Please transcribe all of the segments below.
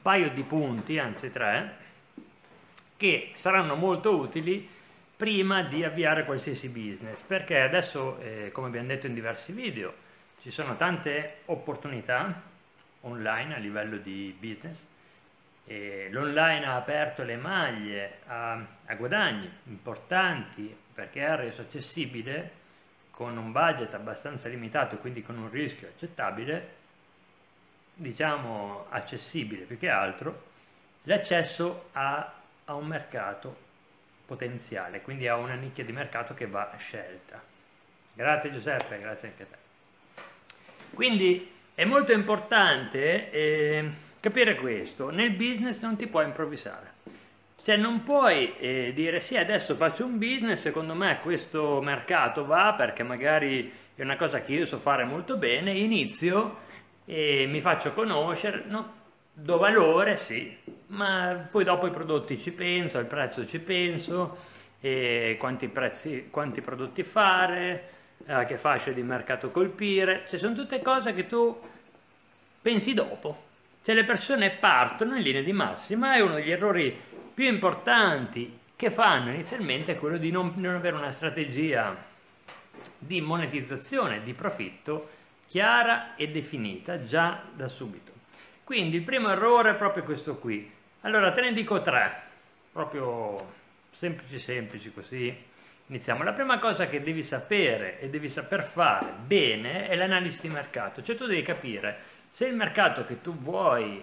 paio di punti, anzi 3, che saranno molto utili prima di avviare qualsiasi business, perché adesso, come abbiamo detto in diversi video, ci sono tante opportunità online a livello di business. L'online ha aperto le maglie a guadagni importanti, perché ha reso accessibile, con un budget abbastanza limitato, quindi con un rischio accettabile, diciamo accessibile più che altro, l'accesso a un mercato potenziale, quindi a una nicchia di mercato che va scelta. Grazie Giuseppe, grazie anche a te. Quindi è molto importante capire questo: nel business non ti puoi improvvisare, cioè non puoi dire sì, adesso faccio un business, secondo me questo mercato va perché magari è una cosa che io so fare molto bene, inizio e mi faccio conoscere, no? Do valore, sì, ma poi dopo i prodotti ci penso, al prezzo ci penso, quanti prodotti fare, a che fascia di mercato colpire, cioè sono tutte cose che tu pensi dopo. Cioè le persone partono in linea di massima e uno degli errori più importanti che fanno inizialmente è quello di non avere una strategia di monetizzazione, di profitto chiara e definita già da subito. Quindi il primo errore è proprio questo qui. Allora te ne dico 3, proprio semplici così iniziamo. La prima cosa che devi sapere e devi saper fare bene è l'analisi di mercato, cioè tu devi capire se il mercato che tu vuoi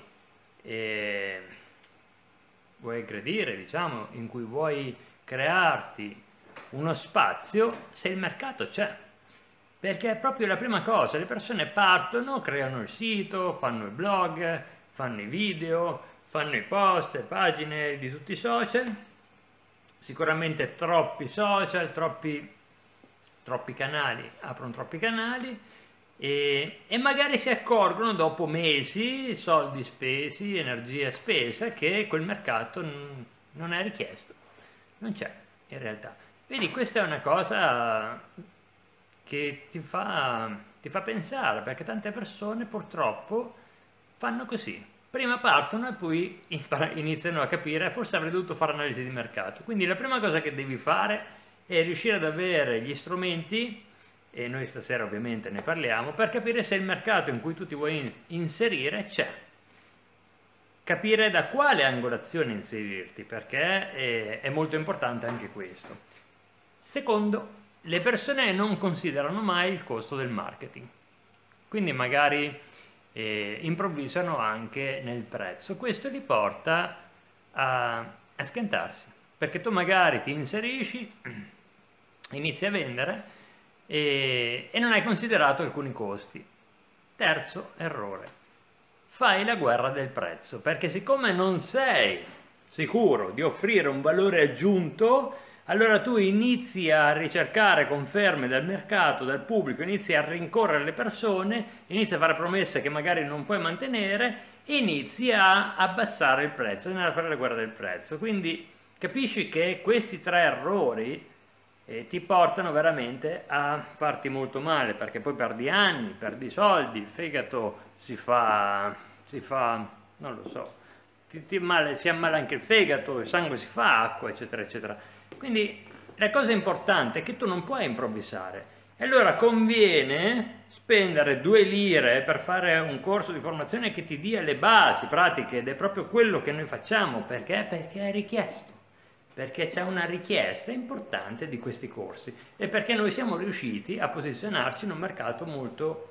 aggredire, diciamo, in cui vuoi crearti uno spazio, se il mercato c'è. Perché è proprio la prima cosa, le persone partono, creano il sito, fanno il blog, fanno i video, fanno i post, le pagine di tutti i social, sicuramente troppi social, troppi canali, aprono troppi canali e magari si accorgono dopo mesi, soldi spesi, energia spesa, che quel mercato non è richiesto, non c'è in realtà. Vedi, questa è una cosa che ti fa pensare, perché tante persone purtroppo fanno così, prima partono e poi iniziano a capire forse avrei dovuto fare analisi di mercato. Quindi la prima cosa che devi fare è riuscire ad avere gli strumenti, e noi stasera ovviamente ne parliamo, per capire se il mercato in cui tu ti vuoi inserire c'è, capire da quale angolazione inserirti, perché è molto importante anche questo. Secondo, le persone non considerano mai il costo del marketing, quindi magari improvvisano anche nel prezzo. Questo li porta a schiantarsi, perché tu magari ti inserisci, inizi a vendere e non hai considerato alcuni costi. Terzo errore: fai la guerra del prezzo, perché siccome non sei sicuro di offrire un valore aggiunto, allora tu inizi a ricercare conferme dal mercato, dal pubblico, inizi a rincorrere le persone, inizi a fare promesse che magari non puoi mantenere e inizi a abbassare il prezzo, a fare la guerra del prezzo. Quindi capisci che questi 3 errori ti portano veramente a farti molto male, perché poi perdi anni, perdi soldi, il fegato si fa non lo so, si ammala anche il fegato, il sangue si fa acqua, eccetera eccetera. Quindi la cosa importante è che tu non puoi improvvisare, e allora conviene spendere 2 lire per fare un corso di formazione che ti dia le basi pratiche, ed è proprio quello che noi facciamo. Perché è richiesto, perché c'è una richiesta importante di questi corsi e perché noi siamo riusciti a posizionarci in un mercato molto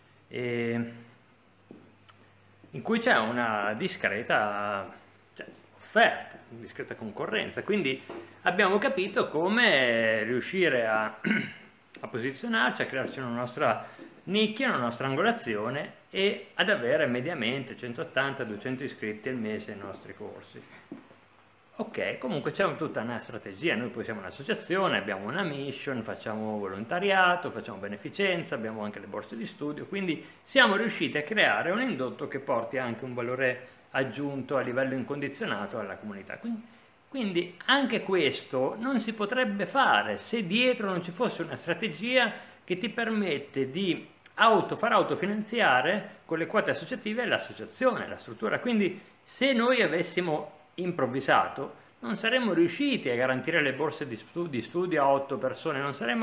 in cui c'è una discreta offerta, una discreta concorrenza. Quindi abbiamo capito come riuscire a posizionarci, a crearci una nostra nicchia, una nostra angolazione e ad avere mediamente 180-200 iscritti al mese ai nostri corsi. Ok, comunque c'è tutta una strategia. Noi poi siamo un'associazione, abbiamo una mission, facciamo volontariato, facciamo beneficenza, abbiamo anche le borse di studio, quindi siamo riusciti a creare un indotto che porti anche un valore aggiunto a livello incondizionato alla comunità. Quindi anche questo non si potrebbe fare se dietro non ci fosse una strategia che ti permette di far autofinanziare con le quote associative l'associazione, la struttura. Quindi se noi avessimo improvvisato non saremmo riusciti a garantire le borse di studio a 8 persone,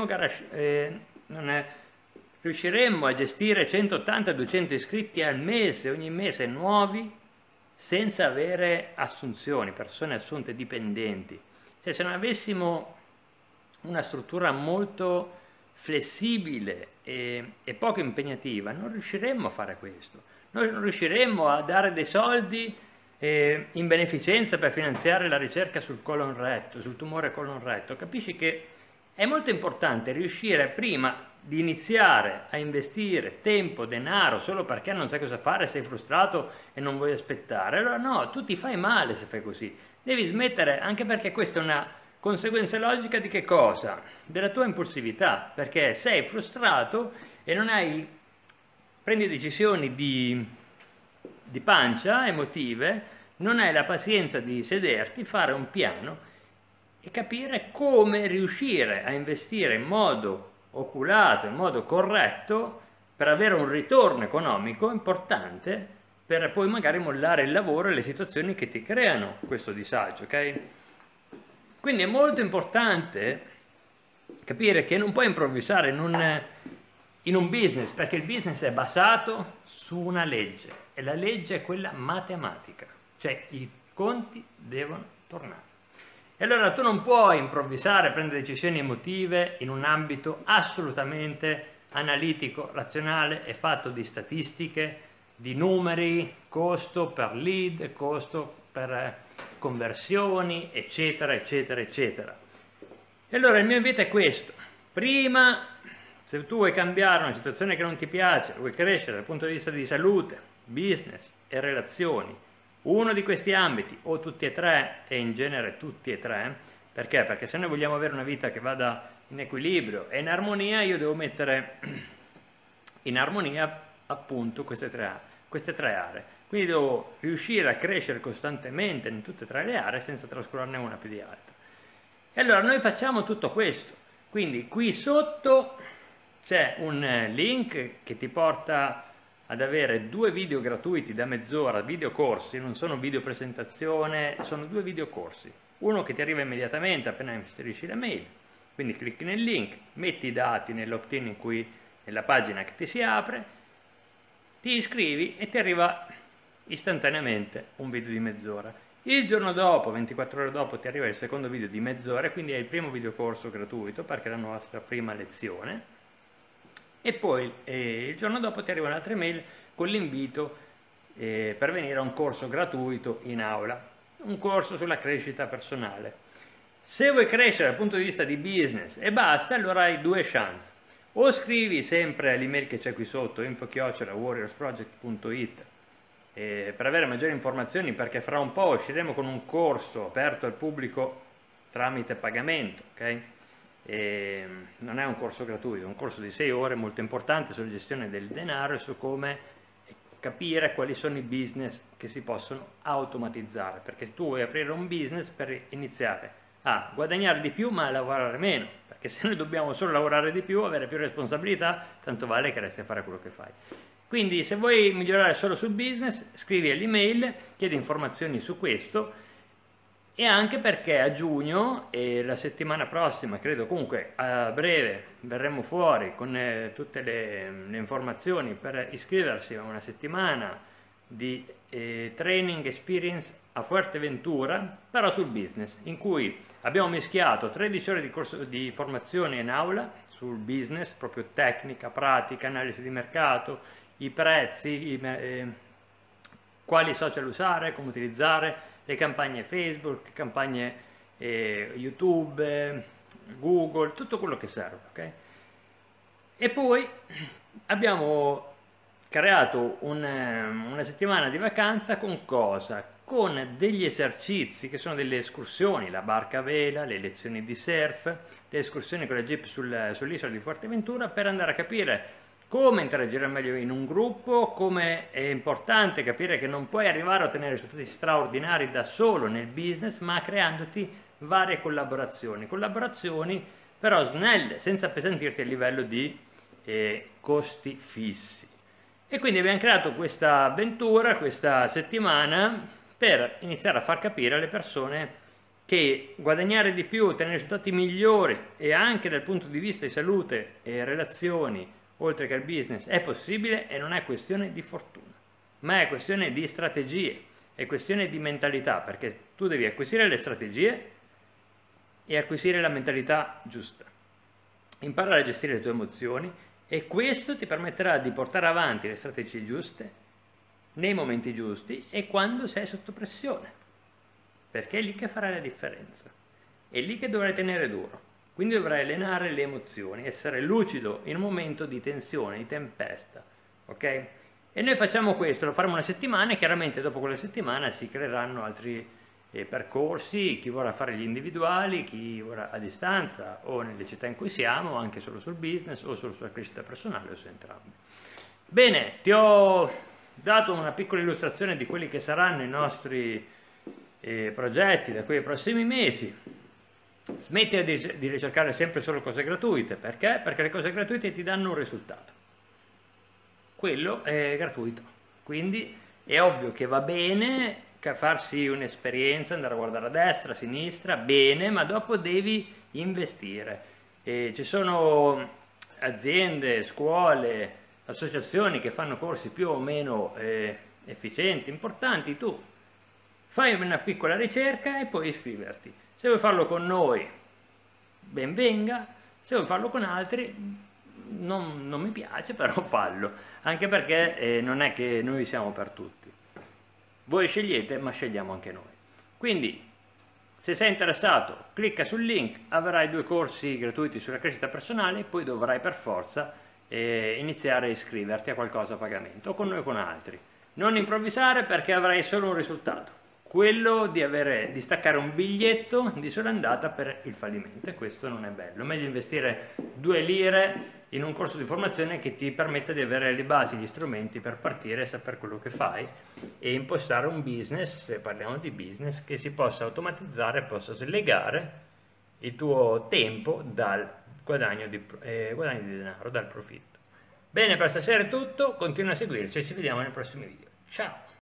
riusciremmo a gestire 180-200 iscritti al mese, ogni mese nuovi, senza avere assunzioni, persone assunte dipendenti. Cioè, se non avessimo una struttura molto flessibile e poco impegnativa, non riusciremmo a fare questo. Noi non riusciremmo a dare dei soldi in beneficenza per finanziare la ricerca sul colon retto, sul tumore colon retto. Capisci che è molto importante riuscire prima di iniziare a investire tempo, denaro, solo perché non sai cosa fare, sei frustrato e non vuoi aspettare. Allora no, tu ti fai male se fai così. Devi smettere, anche perché questa è una conseguenza logica di che cosa? Della tua impulsività, perché sei frustrato e non prendi decisioni di pancia, emotive, non hai la pazienza di sederti, fare un piano e capire come riuscire a investire in modo oculato, in modo corretto, per avere un ritorno economico importante, per poi magari mollare il lavoro e le situazioni che ti creano questo disagio, ok? Quindi è molto importante capire che non puoi improvvisare in un business, perché il business è basato su una legge, e la legge è quella matematica, cioè i conti devono tornare. E allora tu non puoi improvvisare, prendere decisioni emotive in un ambito assolutamente analitico, razionale e fatto di statistiche, di numeri, costo per lead, costo per conversioni, eccetera, eccetera, eccetera. E allora il mio invito è questo: prima, se tu vuoi cambiare una situazione che non ti piace, vuoi crescere dal punto di vista di salute, business e relazioni, uno di questi ambiti, o tutti e tre, e in genere tutti e tre, perché? Perché se noi vogliamo avere una vita che vada in equilibrio e in armonia, io devo mettere in armonia appunto queste tre aree. Quindi devo riuscire a crescere costantemente in tutte e tre le aree senza trascurarne una più di altra. E allora noi facciamo tutto questo. Quindi qui sotto c'è un link che ti porta ad avere 2 video gratuiti da mezz'ora, video corsi, non sono video presentazione, sono 2 video corsi. Uno che ti arriva immediatamente appena inserisci la mail, quindi clicchi nel link, metti i dati nell'opt-in nella pagina che ti si apre, ti iscrivi e ti arriva istantaneamente un video di mezz'ora. Il giorno dopo, 24 ore dopo, ti arriva il secondo video di mezz'ora, quindi è il primo videocorso gratuito perché è la nostra prima lezione. E poi il giorno dopo ti arriva un'altra mail con l'invito per venire a un corso gratuito in aula, un corso sulla crescita personale. Se vuoi crescere dal punto di vista di business e basta, allora hai 2 chance. O scrivi sempre all'email che c'è qui sotto, info@warriorsproject.it, per avere maggiori informazioni, perché fra un po' usciremo con un corso aperto al pubblico tramite pagamento, ok? Non è un corso gratuito, è un corso di 6 ore molto importante sulla gestione del denaro e su come capire quali sono i business che si possono automatizzare, perché tu vuoi aprire un business per iniziare a guadagnare di più ma a lavorare meno, perché se noi dobbiamo solo lavorare di più, avere più responsabilità, tanto vale che resti a fare quello che fai. Quindi se vuoi migliorare solo sul business, scrivi all'email, chiedi informazioni su questo. E anche perché a giugno e la settimana prossima, credo comunque a breve, verremo fuori con tutte le informazioni per iscriversi a una settimana di training experience a Fuerteventura, però sul business, in cui abbiamo mischiato 13 ore di corso di formazione in aula sul business, proprio tecnica, pratica, analisi di mercato, i prezzi, quali social usare, come utilizzare, le campagne Facebook, campagne YouTube, Google, tutto quello che serve, ok? E poi abbiamo creato una settimana di vacanza con cosa? Con degli esercizi che sono delle escursioni, la barca a vela, le lezioni di surf, le escursioni con la jeep sull'isola di Fuerteventura, per andare a capire come interagire meglio in un gruppo, come è importante capire che non puoi arrivare a ottenere risultati straordinari da solo nel business, ma creandoti varie collaborazioni però snelle, senza appesantirti a livello di costi fissi. E quindi abbiamo creato questa avventura, questa settimana, per iniziare a far capire alle persone che guadagnare di più, ottenere risultati migliori e anche dal punto di vista di salute e relazioni, oltre che al business, è possibile e non è questione di fortuna, ma è questione di strategie, è questione di mentalità, perché tu devi acquisire le strategie e acquisire la mentalità giusta, imparare a gestire le tue emozioni, e questo ti permetterà di portare avanti le strategie giuste nei momenti giusti e quando sei sotto pressione, perché è lì che farai la differenza, è lì che dovrai tenere duro. Quindi dovrai allenare le emozioni, essere lucido in un momento di tensione, di tempesta, ok? E noi facciamo questo, lo faremo una settimana e chiaramente dopo quella settimana si creeranno altri percorsi, chi vorrà fare gli individuali, chi vorrà a distanza o nelle città in cui siamo, anche solo sul business o solo sulla crescita personale o su entrambi. Bene, ti ho dato una piccola illustrazione di quelli che saranno i nostri progetti da qui ai prossimi mesi. Smetti di ricercare sempre solo cose gratuite, perché? Perché le cose gratuite ti danno un risultato, quello è gratuito, quindi è ovvio che va bene farsi un'esperienza, andare a guardare a destra, a sinistra, bene, ma dopo devi investire. Ci sono aziende, scuole, associazioni che fanno corsi più o meno efficienti, importanti. Tu fai una piccola ricerca e puoi iscriverti. Se vuoi farlo con noi, ben venga. Se vuoi farlo con altri, non mi piace, però fallo, anche perché non è che noi siamo per tutti. Voi scegliete, ma scegliamo anche noi. Quindi, se sei interessato, clicca sul link, avrai 2 corsi gratuiti sulla crescita personale, poi dovrai per forza iniziare a iscriverti a qualcosa a pagamento, o con noi o con altri. Non improvvisare, perché avrai solo un risultato, quello di staccare un biglietto di sola andata per il fallimento, e questo non è bello. Meglio investire 2 lire in un corso di formazione che ti permetta di avere le basi, gli strumenti per partire, sapere quello che fai e impostare un business, se parliamo di business, che si possa automatizzare, possa slegare il tuo tempo dal guadagno di denaro, dal profitto. Bene, per stasera è tutto, continua a seguirci e ci vediamo nei prossimi video. Ciao!